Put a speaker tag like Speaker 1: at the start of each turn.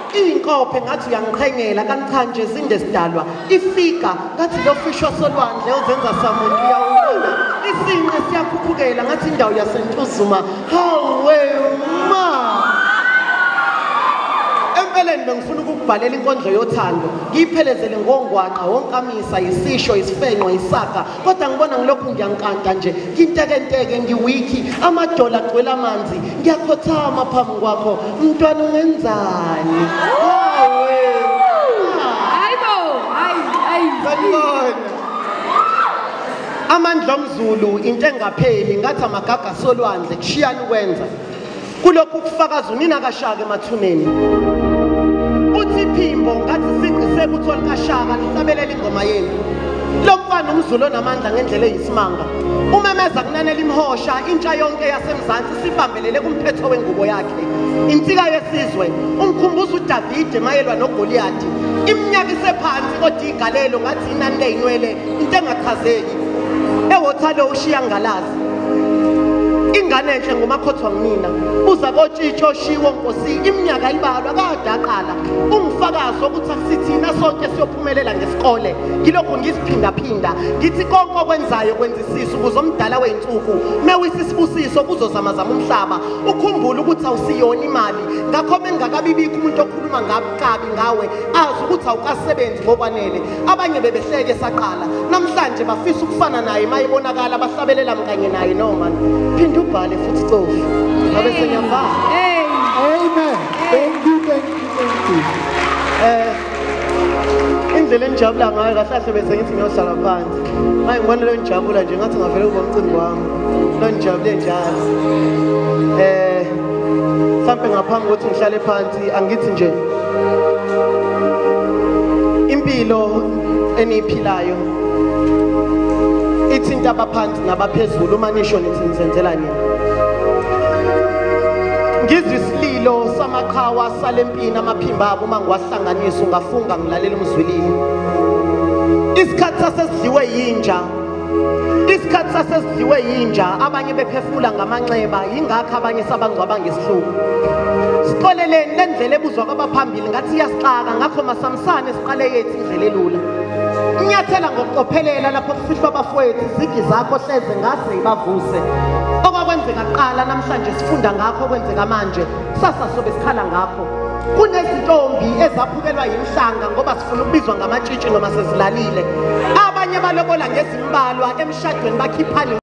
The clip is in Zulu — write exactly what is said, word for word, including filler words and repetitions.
Speaker 1: inkophe ngathi uyangiqhengela kanti cha nje zinde sidalwa ifika ngathi lo fish wasolwandle uzenza samuntu uyawubona isinqe siyakhuphukela ngathi indawo yasentuzuma hawe ma empeleni bengifuna ukubhalela inkondlo yothando ngiyiphelezele ngongwaqa wonkamisa isisho isifenqo isaga kodwa ngibona ngilokhu ngiyankanta nje ngintekenteke ngiwiki amadola agcwele amanzi ngiyakhothama phambi kwakho mntwana ungenzani hawe
Speaker 2: hayibo hayi hayi
Speaker 1: sanibona amandla omzulu into engapheli ngathi amagaga solwandle kushiyana ukwenza kulokhu kufakaza unina kaShaka emathuneni uthi Phimbo ngathi siqise kutholi kaShaka lisabelela ingoma yenu lo mfana umzulu onamandla ngendlela eyisimanga umemeza kunanela imhosha intsha yonke yasemzansi sibambelele kumphetho wengubo yakhe insika yesizwe umkhumbuzo uDavide mayelwa noGoliath iminyaka isephansi kodwa igalelo ngathi inani leyinwele into engachazeki ewothalo ushiya ngalazi ingane enhle ngumakhothwa nginina uza kotshicho shiwo nkosi iminyaka ibalwa kadaqala ungifakazi ukuthi akusithina sonke siyophumelela ngesikole ngilokho ngisiphinda phinda ngithi konke okwenzayo kwenzisisa ukuze omdala weinsuku mewisisibusiso kuzozamazama umhlaba ukhumbule ukuthi awusiyona imali ngakho mengakabibikho umuntu okhuluma ngabukabi ngawe azi ukuthi awukasebenzi ngokwanele abanye bebehleke saqala namhlanje bafisa ukufana naye mayibonakala bahlabelela mkanye naye noma phinda ubhale futhi cofu ngabe senyamba
Speaker 2: hey
Speaker 3: Amen. Thank you, thank you, thank you.
Speaker 1: eh indlela enjabula ngayo kahle bese ngithi ngiyohlala phansi hayi ngibona lo njabula nje ngathi ngavele kuba umcimbi wami lo njabule njalo eh mhlawumbe ngaphambi kokuthi ngihlale phansi angithi nje impilo eniphilayo ithinta abaphansi nabaphezulu uma nisho nithi nizenzela nini ngizwe isililo samaqhawa salempini amaphimba abo mangwahlanganisa ungafunga ngilalela umzwilili isikhathi sasesidliwe yinja isikhathi sasesidliwe yinja abanye bephefumula ngamanxeba yingakho abanye sabangcwaba ngesihluku siqoleleni lendlela ebuzwa kwabaphambili ngathi iyasixaka ngakho masamsane siqale yethu indlela elula inyathela ngokucophelela lapho kufihlwa abafowethu izigi zakho hleze ngase ibavuse okwakwenzeka kuqala namhlanje sifunda ngakho okwenzeka manje kusasa sobe sikhala ngakho kunezintombi ezaphukelwa yimhlanga ngoba sifuna ukubizwa ngamatshitshi noma sezilalile abanye balobola ngezimbalwa emshadweni bakhiphana